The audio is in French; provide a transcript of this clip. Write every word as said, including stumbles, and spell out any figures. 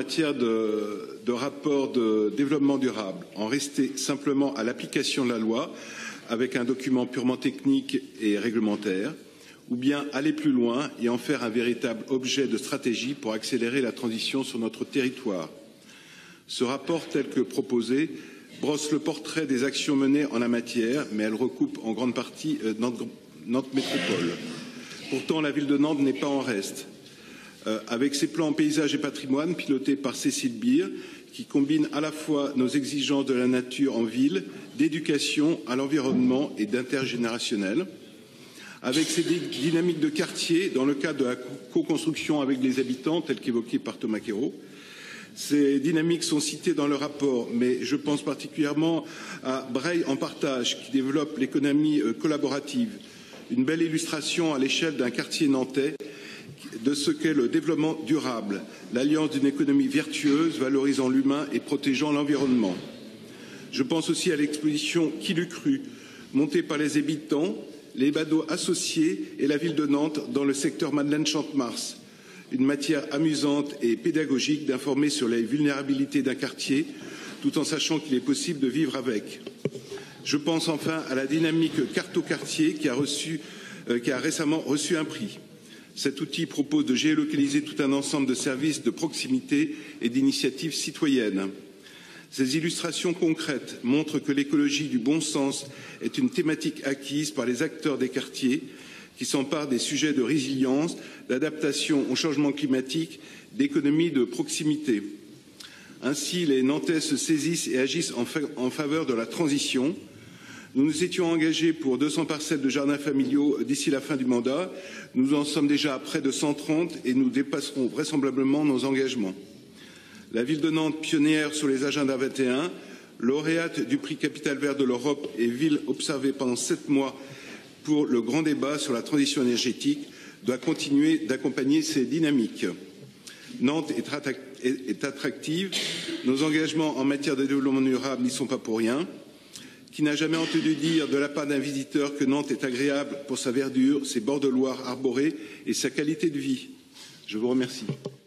matière de, de rapport de développement durable, en rester simplement à l'application de la loi avec un document purement technique et réglementaire, ou bien aller plus loin et en faire un véritable objet de stratégie pour accélérer la transition sur notre territoire. Ce rapport, tel que proposé, brosse le portrait des actions menées en la matière, mais elle recoupe en grande partie euh, Nantes, Nantes Métropole. Pourtant, la ville de Nantes n'est pas en reste. Euh, avec ses plans paysage et patrimoine pilotés par Cécile Beer, qui combine à la fois nos exigences de la nature en ville, d'éducation à l'environnement et d'intergénérationnel, avec ses dynamiques de quartier dans le cadre de la co-construction avec les habitants, telle qu'évoquée par Thomas Quérault. Ces dynamiques sont citées dans le rapport, mais je pense particulièrement à Breil en partage, qui développe l'économie collaborative, une belle illustration à l'échelle d'un quartier nantais de ce qu'est le développement durable, l'alliance d'une économie vertueuse, valorisant l'humain et protégeant l'environnement. Je pense aussi à l'exposition Qui l'eût cru, montée par les habitants, les badauds associés et la ville de Nantes dans le secteur Madeleine-Champ-Mars. Une matière amusante et pédagogique d'informer sur les vulnérabilités d'un quartier, tout en sachant qu'il est possible de vivre avec. Je pense enfin à la dynamique Carte au quartier qui a, reçu, euh, qui a récemment reçu un prix. Cet outil propose de géolocaliser tout un ensemble de services de proximité et d'initiatives citoyennes. Ces illustrations concrètes montrent que l'écologie du bon sens est une thématique acquise par les acteurs des quartiers qui s'emparent des sujets de résilience, d'adaptation au changement climatique, d'économie de proximité. Ainsi, les Nantais se saisissent et agissent en, fa en faveur de la transition. Nous nous étions engagés pour deux cents parcelles de jardins familiaux d'ici la fin du mandat. Nous en sommes déjà à près de cent trente et nous dépasserons vraisemblablement nos engagements. La ville de Nantes, pionnière sur les agendas vingt et un, lauréate du prix Capital Vert de l'Europe et ville observée pendant sept mois pour le grand débat sur la transition énergétique, doit continuer d'accompagner ces dynamiques. Nantes est attractive, nos engagements en matière de développement durable n'y sont pas pour rien. Qui n'a jamais entendu dire de la part d'un visiteur que Nantes est agréable pour sa verdure, ses bords de Loire arborés et sa qualité de vie? Je vous remercie.